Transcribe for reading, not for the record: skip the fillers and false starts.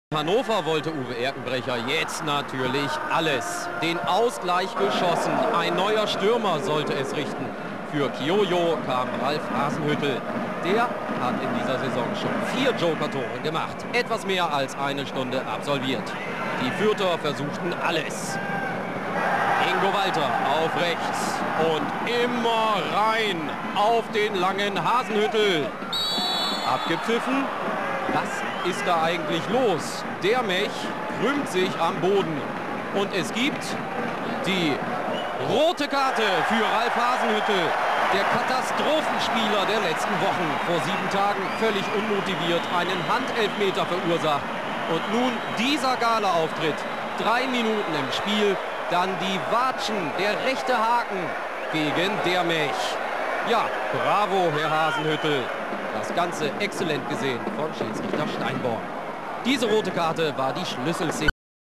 Hannover wollte Uwe Erkenbrecher jetzt natürlich alles. Den Ausgleich geschossen. Ein neuer Stürmer sollte es richten. Für Kiojo kam Ralf Hasenhüttl. Der hat in dieser Saison schon 4 Joker-Tore gemacht. Etwas mehr als eine Stunde absolviert. Die Fürther versuchten alles. Ingo Walter auf rechts und immer rein auf den langen Hasenhüttl. Abgepfiffen. Was ist da eigentlich los? Der Mech krümmt sich am Boden. Und es gibt die rote Karte für Ralf Hasenhüttl. Der Katastrophenspieler der letzten Wochen. Vor 7 Tagen völlig unmotiviert einen Handelfmeter verursacht. Und nun dieser Gala-Auftritt. 3 Minuten im Spiel. Dann die Watschen, der rechte Haken gegen der Mech. Ja, bravo, Herr Hasenhüttl. Das Ganze exzellent gesehen von Schiedsrichter Steinborn. Diese rote Karte war die Schlüsselszene.